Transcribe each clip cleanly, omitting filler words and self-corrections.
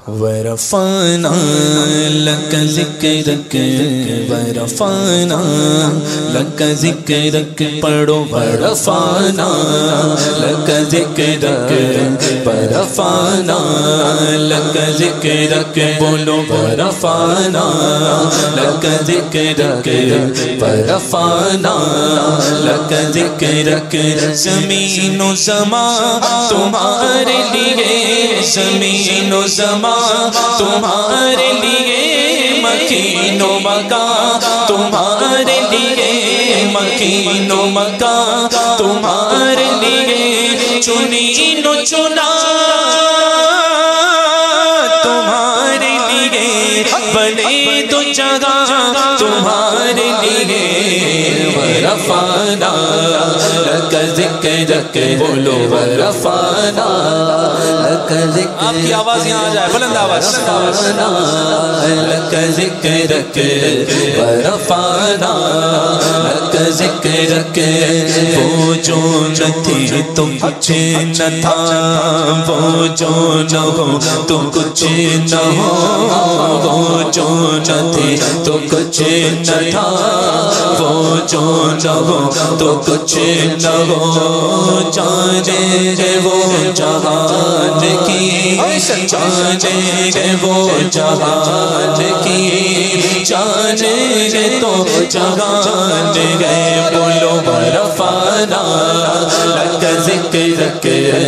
ورفعنا لك ذکرک ورفعنا لك ذکرک پڑھو ورفعنا لك ذکرک ورفعنا لك ذکرک بولو ورفعنا لك ذکرک ورفعنا لك ذکرک زمین و زمان تمہارے لیے زمین و زمان تمہارے لیے مکین و مکان تمہارے لیے مکین و مکان تمہارے لیے چنین و چنا تمہارے لیے بنے دو جگہ تمہارے لیے ورفعنا لك ذکرک بولو ورفعنا لك ذکرک آپ کی آواز یہاں آ جائے بلند آواز ورفعنا لك ذکرک ورفعنا لك ذکرک وہ جو نہ تھی تو کچھ نہ تھا وہ جو نہ ہو تو کچھ نہ ہو وہ جو نہ تھی تو کچھ نہ تھا وہ جو نہ ہو تو کچھ نہ ہو جانے وہ جہان کی جانے وہ جہان کی جانے تو جہان گئے بولو ورفعنا لك ذکرک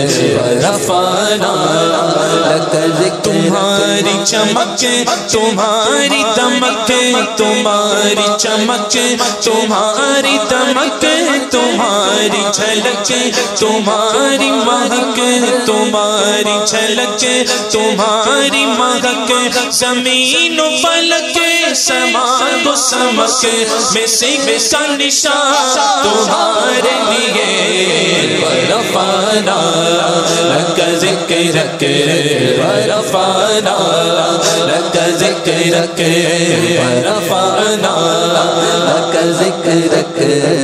ورفعنا لك ذکرک تمہاری چمک تمہاری دمک تمہاری چمک تمہاری دمک تمہاری جھلک تمہاری مہک تمہاری جھلک تمہاری مہک زمین و فلک سماء و سمک میں سے کا نشان تمہارے لیے ورفعنا لك ذکرک ورفعنا لك ذکرک ورفعنا لك ذکرک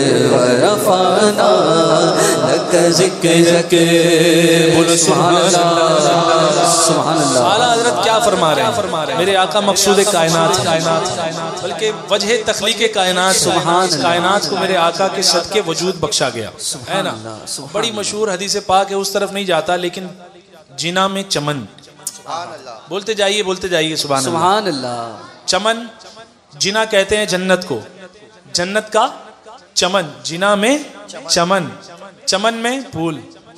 ورفعنا لك ذکرک بولو سبحان اللہ سبحان اللہ۔ اعلیٰ حضرت کیا فرما رہے ہیں؟ میرے آقا مقصود کائنات بلکہ وجہ تخلیق کائنات کو میرے آقا کے صدقے وجود بخشا گیا ہے نا۔ بڑی مشہور حدیث پاک ہے، اس طرف نہیں جاتا، لیکن جنا میں چمن بولتے جائیے سبحان اللہ۔ چمن جنا کہتے ہیں جنت کو، جنت کا چمن، جنا میں چمن، چمن میں پھول،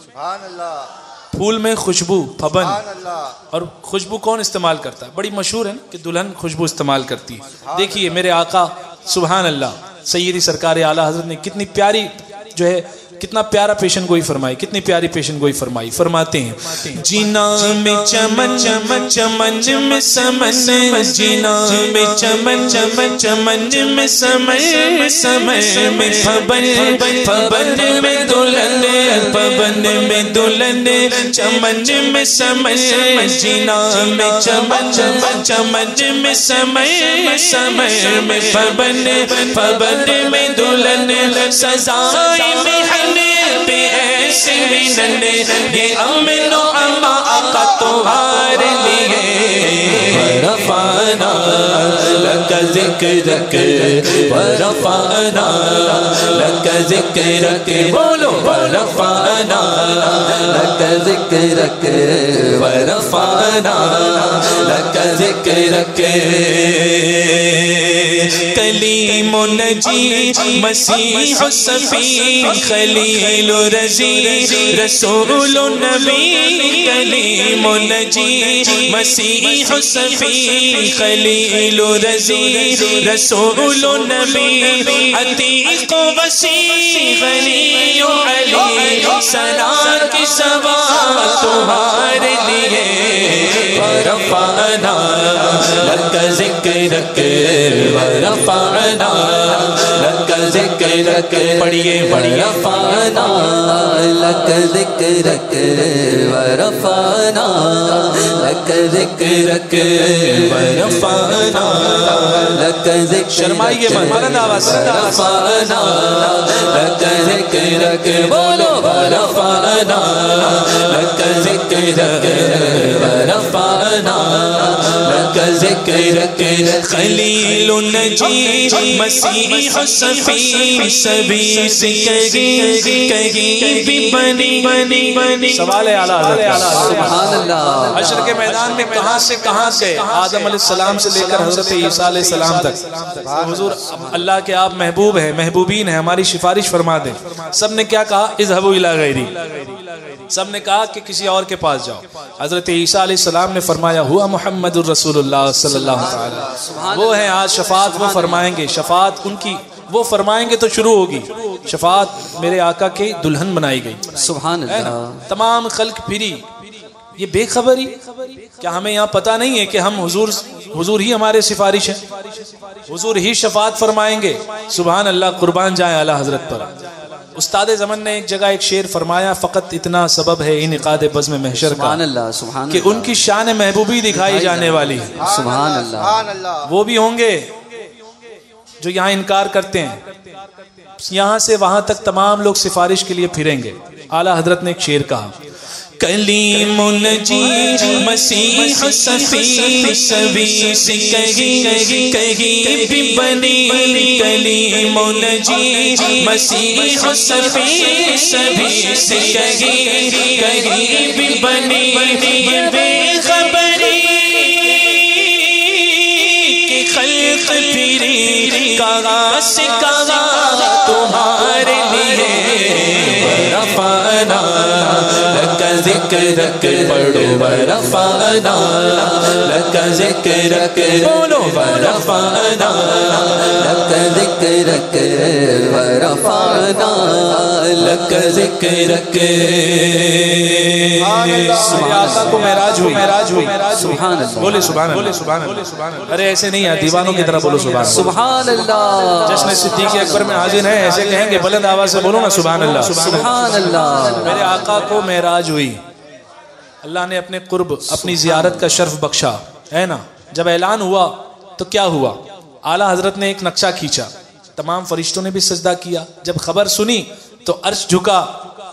پھول میں خوشبو پھبن، اور خوشبو کون استعمال کرتا ہے؟ بڑی مشہور ہے نا کہ دلہن خوشبو استعمال کرتی ہے۔ دیکھیے میرے آقا سبحان اللہ سیدی سرکار اعلیٰ حضرت نے کتنی پیاری جو ہے کتنا پیارا پیشن گوئی فرمائی، کتنی پیاری پیشن گوئی فرمائی۔ فرماتے ہیں جینا میں چمن چمن چمن میں سمن، جینا میں چمن چمن چمن میں سمن، سمن میں پھبن پھبن میں دلہن، پھبن میں دلہن، چمن میں سمن، جینا میں چمن چمن چمن میں سمن، سمن میں پھبن پھبن میں دلہن، سزائے محن پہ ایسے مینن، یہ امن و امان کا تمہارے لیے ورفعنا لك ذکرک ورفعنا لك ذکرک بولو ورفعنا لك ذکرک ورفعنا لك ذکرک کلیم و نجی مسیح و صفی خلیل و رضی رسول و نبی، کلیم و نجی مسیح و صفی خلیل و رضی رسول و نبی، عتیق و وسیع غنی و علی ثنا کی سوا تمہارے لیے ورفعنا لك ذکرک ورفعنا لك ذکرک پڑھیے ورفعنا لک ذکرک ورفعنا لک ذکرک ورفعنا لک ذکرک شرمائیے من بلند آواز ورفعنا لک ذکرک بولو ورفعنا لک ذکرک ورفعنا لک ذکرک خلیل نجی مسیح صفی سبھی سے کہیں بھی بنی سوال ہے اعلیٰ حضرت سبحان اللہ حشر کے میدان میں کہاں سے کہاں گئے آدم علیہ السلام سے لے کر حضرت عیسیٰ علیہ السلام تک حضور اللہ کے آپ محبوب ہیں محبوبین ہیں ہماری سفارش فرما دیں سب نے کیا کہا اذهبوا الی غیری سب نے کہا کہ کسی اور کے پاس جاؤ حضرت عیسیٰ علیہ السلام نے فرمایا ہوا محمد الرسول اللہ صلی اللہ تعالی وہ ہیں آج شفاعت وہ فرمائیں گے شفاعت ان کی وہ فرمائیں گے تو شروع ہوگی شفاعت میرے آقا کی دلہن بنائی گئی سبحان اللہ تمام خلق پھری یہ بے خبری کیا ہمیں یہاں پتہ نہیں ہے کہ ہم حضور ہی ہمارے سفارش ہیں حضور ہی شفاعت فرمائیں گے سبحان اللہ قربان جائیں اعلیٰ حضرت پر استاد زمن نے ایک جگہ ایک شعر فرمایا فقط اتنا سبب ہے انعقاد بزم محشر کا سبحان اللہ سبحان کہ ان کی شان محبوبی دکھائی جانے والی ہے سبحان اللہ وہ بھی ہوں گے جو یہاں انکار کرتے ہیں یہاں سے وہاں تک تمام لوگ سفارش کے لیے پھریں گے اعلیٰ حضرت نے ایک شعر کہا کلیم نجی مسیح صفی سبھی سے کہیں بھی بنی کلیم نجی مسیح صفی سبھی سے کہیں بھی بنی یہ بے خبری کہ خلق پھری کہاں سے کہاں تمہارے لیے ورفعنا لک ذکرک پڑھو ورفعنا لک ذکرک بولو ورفعنا لک ذکرک ورفعنا لک ذکرک آقا کو معراج ہوئی سبحان اللہ بولے سبحان اللہ ارے ایسے نہیں ہے دیوانوں کی طرح بولو سبحان اللہ جشن صدیق اکبر میں حاضر ہیں ایسے کہیں گے بلند آواز سے بولو نا سبحان اللہ سبحان اللہ میرے آقا کو معراج ہوئی اللہ نے اپنے قرب اپنی زیارت کا شرف بخشا ہے نا جب اعلان ہوا تو کیا ہوا اعلیٰ حضرت نے ایک نقشہ کھینچا تمام فرشتوں نے بھی سجدہ کیا جب خبر سنی تو عرش جھکا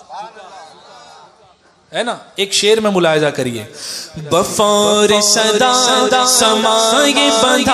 ہے نا ایک شعر میں ملاحظہ کریے بفور صدا سمائے بندھا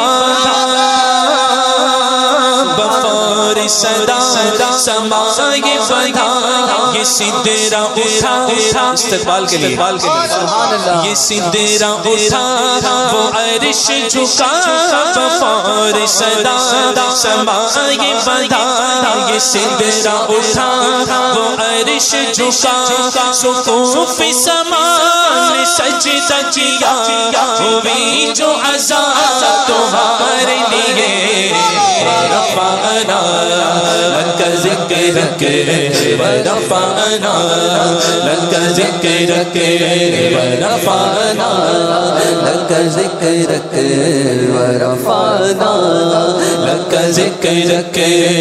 بفور صدا سمائے بندھا یہ سدرا اٹھا استقبال کے لیے یہ سدرا اٹھا وہ عرش جھکا بفور صدا سمائے بندھا یہ سدرا اٹھا وہ عرش جھکا سقوف سمان سجدہ کیا ہوئی جو عذاب تمہارے لیے ورفعنا لک ذکرک ورفعنا لک ذکرک ورفعنا لک ذکرک ورفعنا لک ذکرک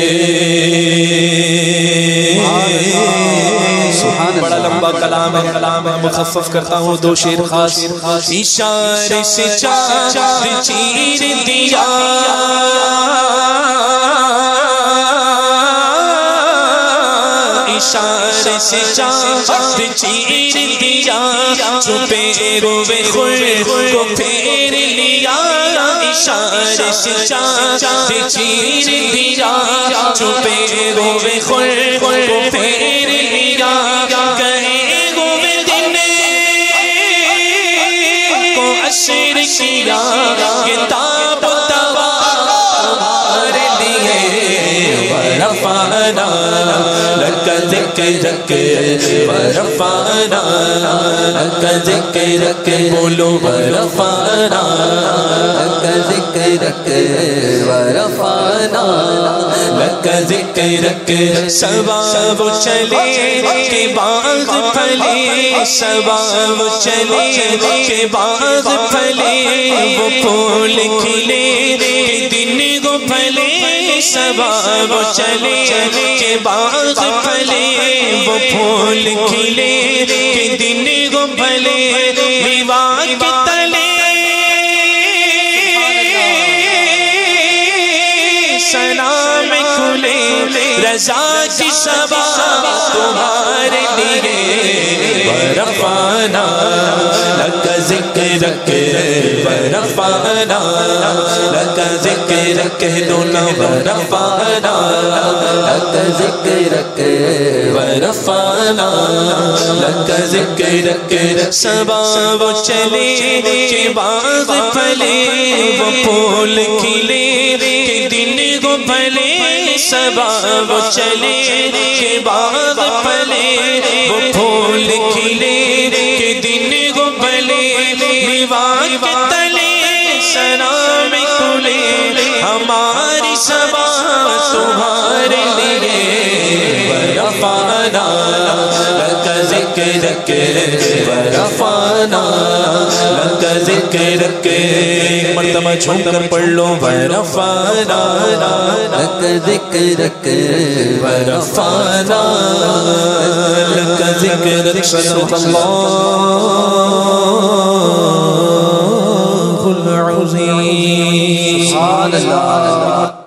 بڑا لمبا کلام ہے مخفف کرتا ہوں دو شعر خاص اشارے سے چاند چیر دیا اشارے سے چاند چیر دیا چھپے روے خور کو پھیر لیا اشارے سے چاند چیر دیا چھپے روے خور کو پھیر لیا کہیں ہوئے دن کو عشر کیا کتاب تبا ہمارے لیے ورفعنا لک ذکرک ورفعنا لک ذکرک بولو ورفعنا لک ذکرک ورفعنا لک ذکرک سباب چلے کے باغ پھلے سباب چلے کے باغ پھلے وہ پھول کھلے کے دن کو پھلے صبا وہ چلے کہ باغ پھلے وہ پھول کھلے کہ دن کو بھلے لیوا کے تلے سلام کھلے رضا کی صبا تمہارے لیے ورفعنا لک ذکرک ورفعنا لک ذکرک دونوں ورفعنا لک ذکرک ورفعنا لک ذکرک صبا وہ چلے کہ باغ پھلے وہ پھول کھلے کہ دن کو بھلے صبا وہ چلے کہ باغ پھلے وہ پھول کھلے کہ دن کو بھلے لیوا کے تلے سلام کھلے ہماری صبا تمہارے لیے ورفعنا لک ذکرک ورفعنا لک ذکرک مرتبہ جھوم کر پڑھ لو ورفعنا لک ذکرک ورفعنا لک ذکرک صدق اللہ العظیم سبحان اللہ